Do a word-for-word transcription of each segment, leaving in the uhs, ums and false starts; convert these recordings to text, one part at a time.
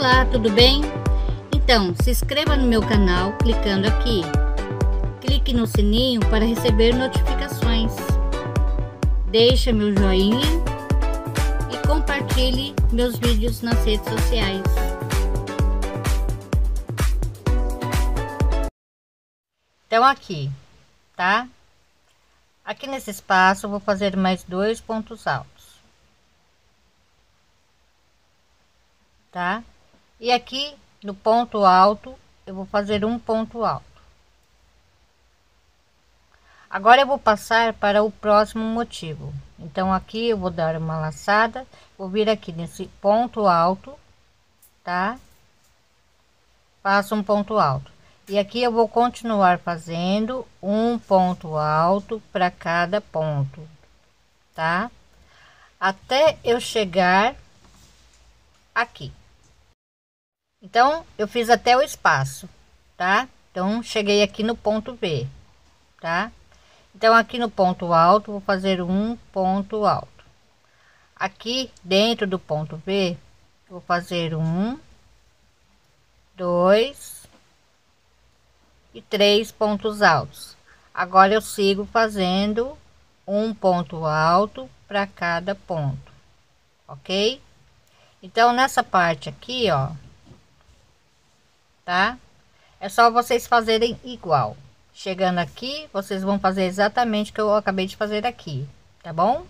Olá, tudo bem? Então, se inscreva no meu canal clicando aqui. Clique no sininho para receber notificações. Deixe meu joinha e compartilhe meus vídeos nas redes sociais. Então aqui, tá? Aqui nesse espaço eu vou fazer mais dois pontos altos. Tá? E aqui no ponto alto eu vou fazer um ponto alto. Agora eu vou passar para o próximo motivo. Então aqui eu vou dar uma laçada, vou vir aqui nesse ponto alto, tá? Faço um ponto alto. E aqui eu vou continuar fazendo um ponto alto para cada ponto, tá? Até eu chegar aqui. Então eu fiz até o espaço, tá? Então cheguei aqui no ponto B, tá? Então aqui no ponto alto vou fazer um ponto alto. Aqui dentro do ponto B vou fazer um, dois e três pontos altos. Agora eu sigo fazendo um ponto alto para cada ponto, ok? Então nessa parte aqui, ó, tá? É só vocês fazerem igual. Chegando aqui, vocês vão fazer exatamente o que eu acabei de fazer aqui, tá bom?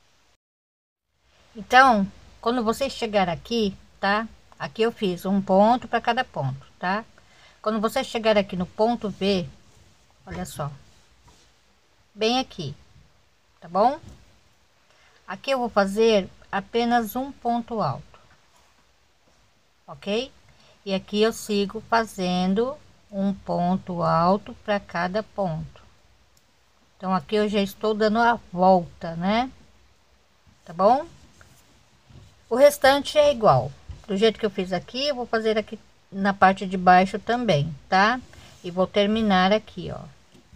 Então, quando vocês chegar aqui, tá? Aqui eu fiz um ponto para cada ponto, tá? Quando você chegar aqui no ponto B, olha só, bem aqui, tá bom? Aqui eu vou fazer apenas um ponto alto, ok? E aqui eu sigo fazendo um ponto alto para cada ponto. Então aqui eu já estou dando a volta, né? Tá bom? O restante é igual. Do jeito que eu fiz aqui, eu vou fazer aqui na parte de baixo também, tá? E vou terminar aqui, ó.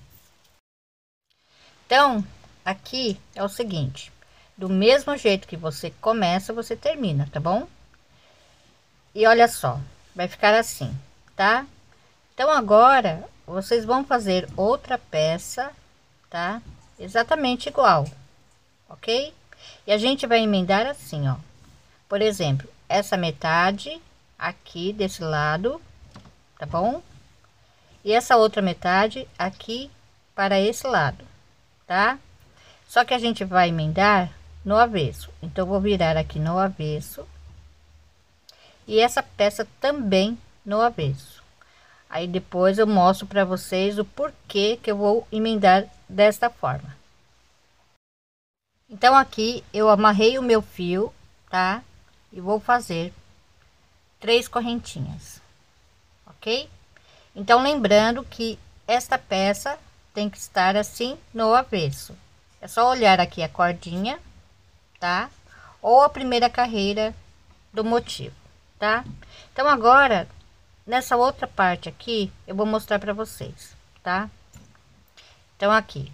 Então, aqui é o seguinte, do mesmo jeito que você começa, você termina, tá bom? E olha só, vai ficar assim, tá? Então agora vocês vão fazer outra peça, tá? Exatamente igual, ok? E a gente vai emendar assim, ó. Por exemplo, essa metade aqui desse lado, tá bom? E essa outra metade aqui para esse lado, tá? Só que a gente vai emendar no avesso. Então vou virar aqui no avesso. E essa peça também no avesso. Aí depois eu mostro para vocês o porquê que eu vou emendar desta forma. Então aqui eu amarrei o meu fio, tá? E vou fazer três correntinhas, ok? Então lembrando que esta peça tem que estar assim no avesso. É só olhar aqui a cordinha, tá? Ou a primeira carreira do motivo, tá? Então agora nessa outra parte aqui eu vou mostrar para vocês, tá? Então aqui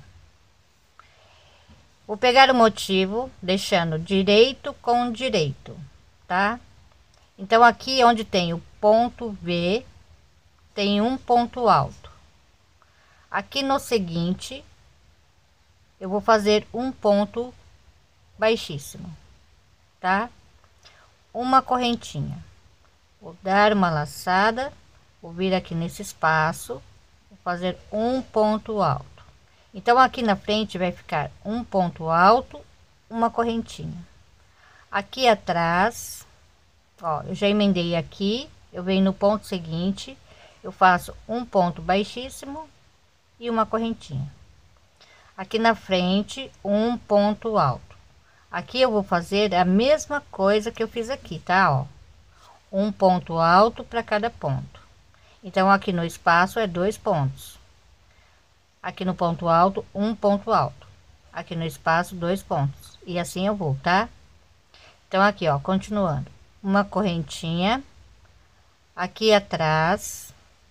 vou pegar o motivo deixando direito com direito, tá? Então aqui onde tem o ponto V tem um ponto alto. Aqui no seguinte eu vou fazer um ponto baixíssimo, tá? Uma correntinha. Vou dar uma laçada, vou vir aqui nesse espaço, vou fazer um ponto alto. Então aqui na frente vai ficar um ponto alto, uma correntinha. Aqui atrás, ó, eu já emendei aqui, eu venho no ponto seguinte, eu faço um ponto baixíssimo e uma correntinha. Aqui na frente, um ponto alto. Aqui eu vou fazer a mesma coisa que eu fiz aqui, tá? Ó. Um ponto alto para cada ponto. Então aqui no espaço é dois pontos. Aqui no ponto alto, um ponto alto. Aqui no espaço, dois pontos. E assim eu vou, tá? Então aqui, ó, continuando. Uma correntinha. Aqui atrás.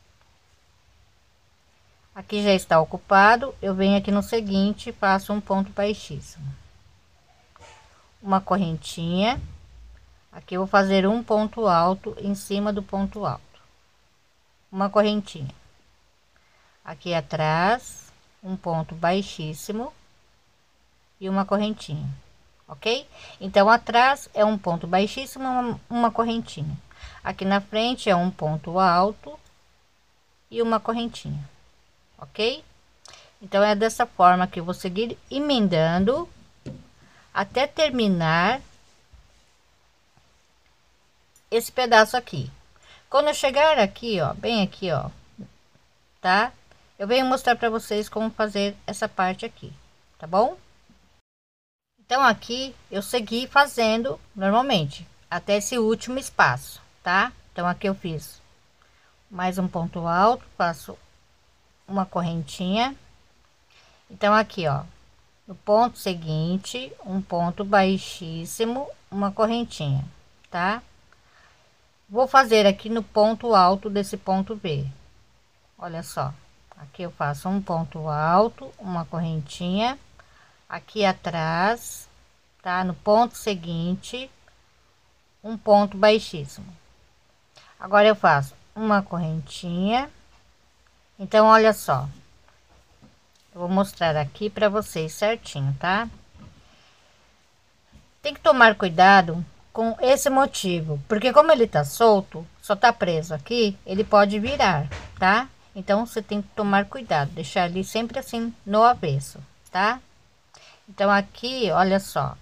Aqui já está ocupado. Eu venho aqui no seguinte, faço um ponto baixíssimo. Uma correntinha. Aqui eu vou fazer um ponto alto em cima do ponto alto, uma correntinha. Aqui atrás, um ponto baixíssimo e uma correntinha, ok? Então atrás é um ponto baixíssimo, uma, uma correntinha. Aqui na frente é um ponto alto e uma correntinha, ok? Então é dessa forma que eu vou seguir emendando até terminar esse pedaço aqui. Quando eu chegar aqui, ó, bem aqui, ó, tá? Eu venho mostrar para vocês como fazer essa parte aqui, tá bom? Então aqui eu segui fazendo normalmente até esse último espaço, tá? Então aqui eu fiz mais um ponto alto, faço uma correntinha. Então aqui, ó, no ponto seguinte, um ponto baixíssimo, uma correntinha, tá? Vou fazer aqui no ponto alto desse ponto B. Olha só, aqui eu faço um ponto alto, uma correntinha. Aqui atrás, tá? No ponto seguinte, um ponto baixíssimo. Agora eu faço uma correntinha. Então, olha só, eu vou mostrar aqui para vocês certinho, tá? Tem que tomar cuidado com esse motivo, porque como ele tá solto, só tá preso aqui, ele pode virar, tá? Então você tem que tomar cuidado, deixar ali sempre assim no avesso, tá? Então aqui, olha só,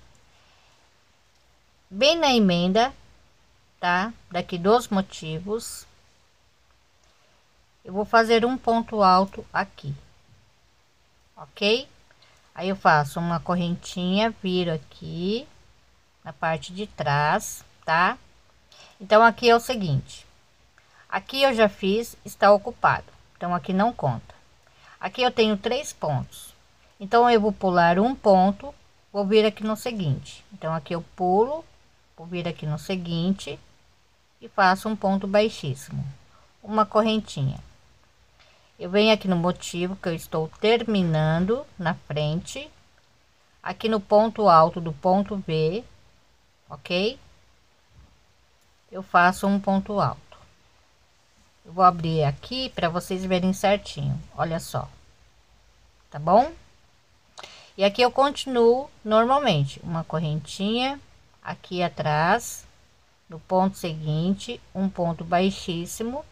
bem na emenda, tá? Daqui dos motivos, eu vou fazer um ponto alto aqui, ok? Aí eu faço uma correntinha, viro aqui na parte de trás, tá? Então aqui é o seguinte, aqui eu já fiz, está ocupado, então aqui não conta. Aqui eu tenho três pontos, então eu vou pular um ponto, vou vir aqui no seguinte. Então aqui eu pulo, vou vir aqui no seguinte e faço um ponto baixíssimo, uma correntinha. Eu venho aqui no motivo que eu estou terminando na frente, aqui no ponto alto do ponto B, ok? Eu faço um ponto alto. Eu vou abrir aqui para vocês verem certinho, olha só, tá bom? E aqui eu continuo normalmente, uma correntinha aqui atrás, no ponto seguinte, um ponto baixíssimo,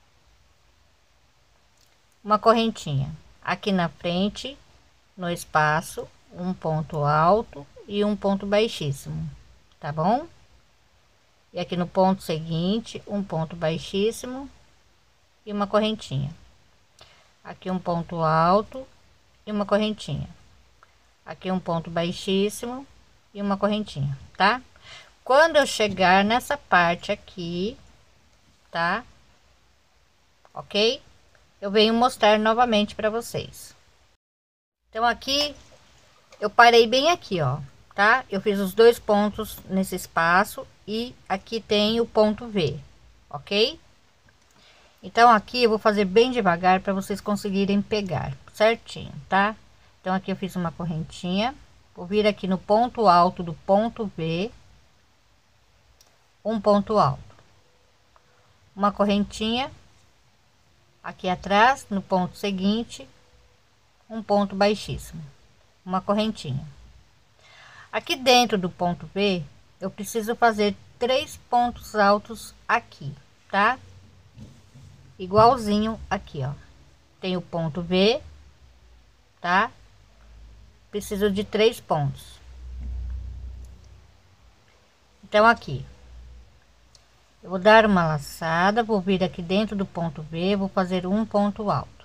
uma correntinha. Aqui na frente, no espaço, um ponto alto e um ponto baixíssimo, tá bom? E aqui no ponto seguinte, um ponto baixíssimo e uma correntinha. Aqui um ponto alto e uma correntinha. Aqui um ponto baixíssimo e uma correntinha, tá? Quando eu chegar nessa parte aqui, tá? Ok? Eu venho mostrar novamente para vocês. Então aqui eu parei bem aqui, ó, tá? Eu fiz os dois pontos nesse espaço e aqui tem o ponto V, ok? Então aqui eu vou fazer bem devagar para vocês conseguirem pegar certinho, tá? Então aqui eu fiz uma correntinha, vou vir aqui no ponto alto do ponto V, um ponto alto, uma correntinha, aqui atrás no ponto seguinte, um ponto baixíssimo, uma correntinha. Aqui dentro do ponto V eu preciso fazer três pontos altos aqui, tá? Igualzinho aqui, ó, tem o ponto V, tá? Preciso de três pontos. Então aqui eu vou dar uma laçada, vou vir aqui dentro do ponto V, vou fazer um ponto alto,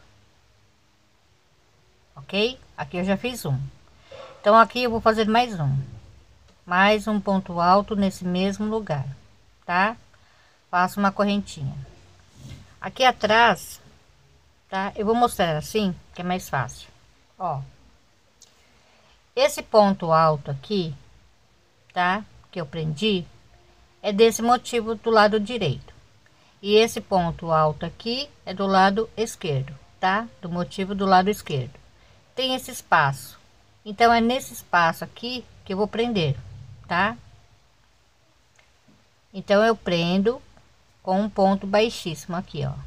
ok? Aqui eu já fiz um. Então aqui eu vou fazer mais um, mais um ponto alto nesse mesmo lugar, tá? Faço uma correntinha aqui atrás, tá? Eu vou mostrar assim que é mais fácil, ó. Esse ponto alto aqui, tá? Que eu prendi é desse motivo do lado direito, e esse ponto alto aqui é do lado esquerdo, tá? Do motivo do lado esquerdo tem esse espaço, então é nesse espaço aqui que eu vou prender, tá? Então eu prendo com um ponto baixíssimo aqui, ó,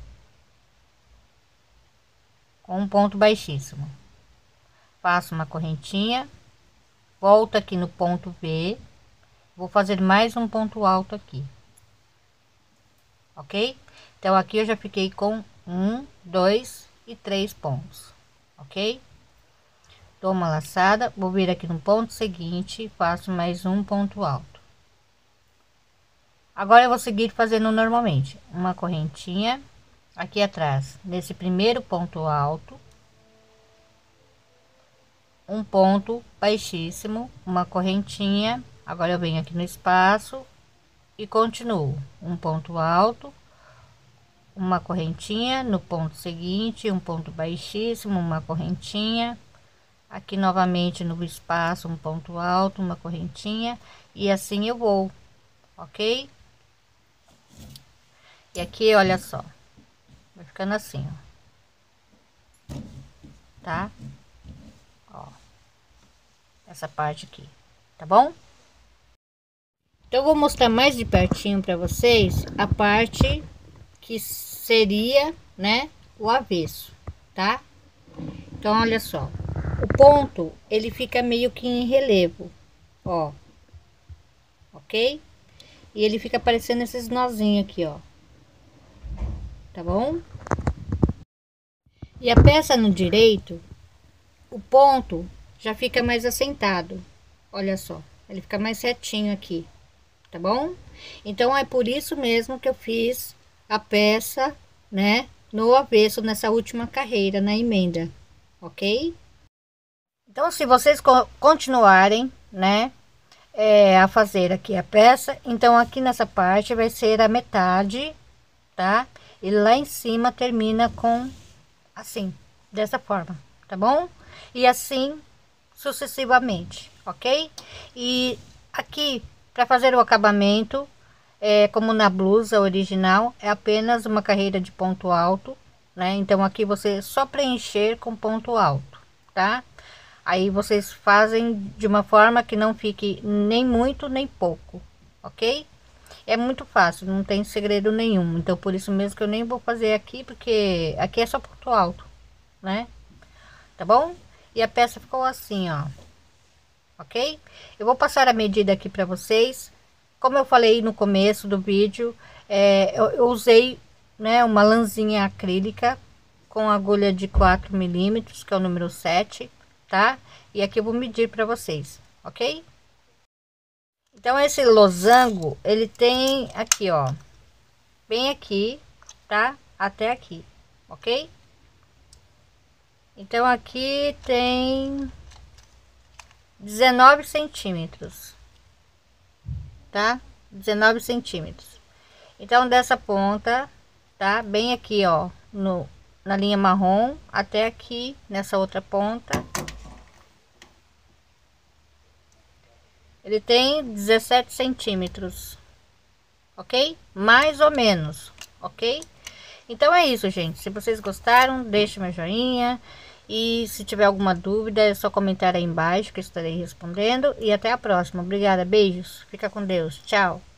com um ponto baixíssimo, faço uma correntinha, volto aqui no ponto V, vou fazer mais um ponto alto aqui, ok? Então aqui eu já fiquei com um, dois e três pontos, ok? Dou uma laçada, vou vir aqui no ponto seguinte, faço mais um ponto alto. Agora eu vou seguir fazendo normalmente, uma correntinha aqui atrás, nesse primeiro ponto alto, um ponto baixíssimo, uma correntinha. Agora eu venho aqui no espaço e continuo, um ponto alto, uma correntinha no ponto seguinte, um ponto baixíssimo, uma correntinha, aqui novamente no espaço, um ponto alto, uma correntinha, e assim eu vou, ok? E aqui, olha só, vai ficando assim, ó, tá? Ó, essa parte aqui, tá bom? Então eu vou mostrar mais de pertinho para vocês a parte que seria, né, o avesso, tá? Então olha só, o ponto ele fica meio que em relevo, ó, ok? E ele fica aparecendo esses nozinhos aqui, ó, tá bom? E a peça no direito, o ponto já fica mais assentado, olha só, ele fica mais retinho aqui, tá bom? Então é por isso mesmo que eu fiz a peça, né, no avesso nessa última carreira, na emenda, ok? Então se vocês co continuarem, né, é, a fazer aqui a peça, então aqui nessa parte vai ser a metade, tá? E lá em cima termina com assim, dessa forma, tá bom? E assim sucessivamente, ok? E aqui para fazer o acabamento, é, como na blusa original, é apenas uma carreira de ponto alto, né? Então aqui você só preencher com ponto alto, tá? Aí vocês fazem de uma forma que não fique nem muito nem pouco, ok? É muito fácil, não tem segredo nenhum. Então por isso mesmo que eu nem vou fazer aqui, porque aqui é só ponto alto, né? Tá bom? E a peça ficou assim, ó, ok? Eu vou passar a medida aqui para vocês. Como eu falei no começo do vídeo, é, eu, eu usei, né, uma lãzinha acrílica com agulha de quatro milímetros, que é o número sete, tá? E aqui eu vou medir para vocês, ok? Então esse losango ele tem aqui, ó, bem aqui, tá? Até aqui, ok? Então aqui tem dezenove centímetros, tá? dezenove centímetros. Então dessa ponta, tá? Bem aqui, ó, no na linha marrom até aqui nessa outra ponta. Ele tem dezessete centímetros, ok? Mais ou menos, ok? Então é isso, gente. Se vocês gostaram, deixe meu joinha. E se tiver alguma dúvida, é só comentar aí embaixo que eu estarei respondendo. E até a próxima. Obrigada, beijos. Fica com Deus. Tchau.